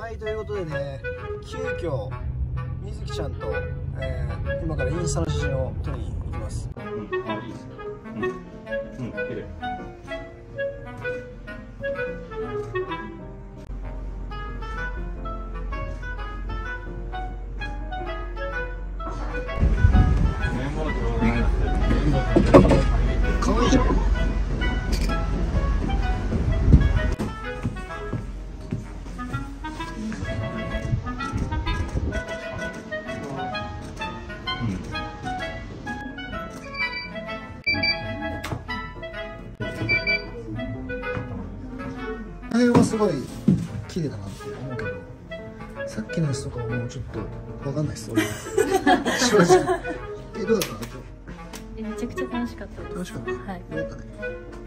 はい、ということでね、急遽みずきちゃんと、今からインスタの写真を撮りに行きます。 あ、いいですね。綺麗。 かわいいじゃん。あれはすごい綺麗だなって思うけど、さっきのやつとかはもうちょっとわかんないっす俺は正直。どうだった？ めちゃくちゃ楽しかったです。 楽しかった。 はい。 よかったね。